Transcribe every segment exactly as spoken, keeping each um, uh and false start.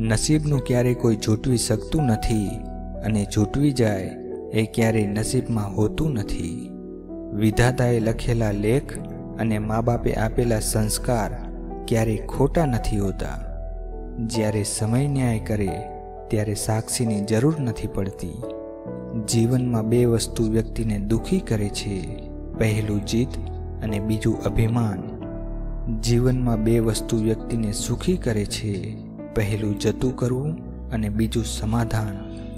નસીબનું ક્યારેય કોઈ ઝૂંટવી શકતું નથી અને ઝૂંટવી જાય એ ક્યારેય નસીબમાં હોતું નથી। વિધાતાએ લખેલા લેખ અને મા બાપે આપેલા સંસ્કાર ક્યારેય ખોટા નથી હોતા। જ્યારે સમય ન્યાય કરે ત્યારે સાક્ષીની જરૂર નથી પડતી। જીવનમાં બે વસ્તુ વ્યક્તિને દુઃખી કરે છે, પહેલું જીત અને બીજું અભિમાન। જીવનમાં બે વસ્તુ વ્યક્તિને સુખી કરે છે, પહેલું જતું કરવું અને બીજું સમાધાન।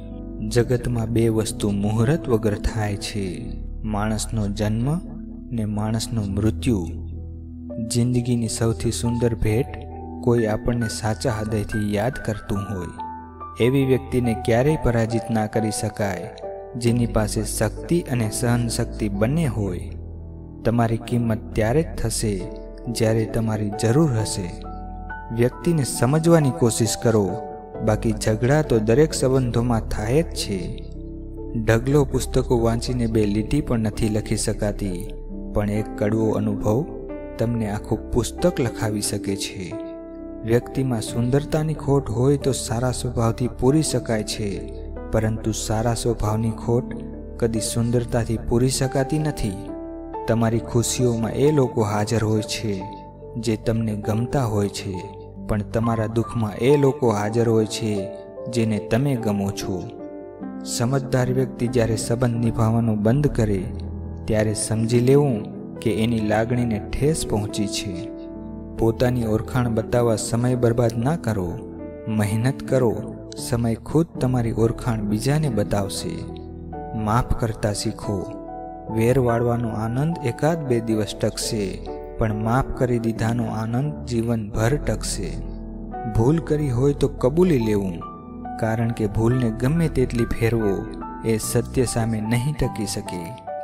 જગતમાં બે વસ્તુ મુહૂર્ત વગર થાય છે, માણસનો જન્મ ને માણસનું મૃત્યુ। જિંદગીની સૌથી સુંદર ભેટ કોઈ આપણને સાચા હૃદયથી યાદ કરતું હોય, એવી વ્યક્તિને ક્યારેય પરાજિત ના કરી શકાય જેની પાસે શક્તિ અને સહનશક્તિ બંને હોય। તમારી કિંમત ત્યારે જ થશે જ્યારે તમારી જરૂર હશે। વ્યક્તિને સમજવાની કોશિશ કરો, બાકી ઝઘડા તો દરેક સંબંધોમાં થાય જ છે। ઢગલો પુસ્તકો વાંચીને બે લીટી પણ નથી લખી શકાતી, પણ એક કડવો અનુભવ તમને આખું પુસ્તક લખાવી શકે છે। વ્યક્તિમાં સુંદરતાની ખોટ હોય તો સારા સ્વભાવથી પૂરી શકાય છે, પરંતુ સારા સ્વભાવની ખોટ કદી સુંદરતાથી પૂરી શકાતી નથી। તમારી ખુશીઓમાં એ લોકો હાજર હોય છે જે તમને ગમતા હોય છે, પણ તમારા દુઃખમાં એ લોકો હાજર હોય છે જેને તમે ગમો છો। સમજદાર વ્યક્તિ જ્યારે સંબંધ નિભાવવાનું બંધ કરે ત્યારે સમજી લેવું કે એની લાગણીને ઠેસ પહોંચી છે। પોતાની ઓળખાણ બતાવવા સમય બરબાદ ના કરો, મહેનત કરો, સમય ખુદ તમારી ઓળખાણ બીજાને બતાવશે। માફ કરતા શીખો, વેર વાળવાનો આનંદ એકાદ બે દિવસ ટકશે, પણ માફ કરી દીધાનો આનંદ જીવનભર ટકશે। ભૂલ કરી હોય તો કબૂલી લેવું, કારણ કે ભૂલને ગમે તેટલી ફેરવો એ સત્ય સામે નહીં ટકી શકે।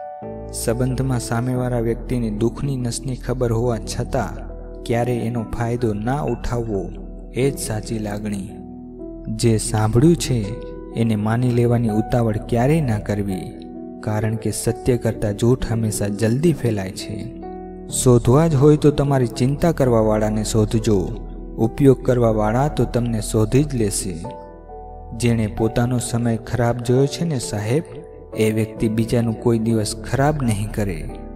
સંબંધમાં સામેવાળા વ્યક્તિને દુઃખની નસની ખબર હોવા છતાં ક્યારેય એનો ફાયદો ના ઉઠાવવો એ જ સાચી લાગણી। જે સાંભળ્યું છે એને માની લેવાની ઉતાવળ ક્યારેય ના કરવી, કારણ કે સત્ય કરતાં જૂઠ હંમેશા જલ્દી ફેલાય છે। શોધવા જ હોય તો તમારી ચિંતા કરવાવાળાને શોધજો, ઉપયોગ કરવાવાળા તો તમને શોધી જ લેશે। જેણે પોતાનો સમય ખરાબ જોયો છે ને સાહેબ, એ વ્યક્તિ બીજાનું કોઈ દિવસ ખરાબ નહીં કરે।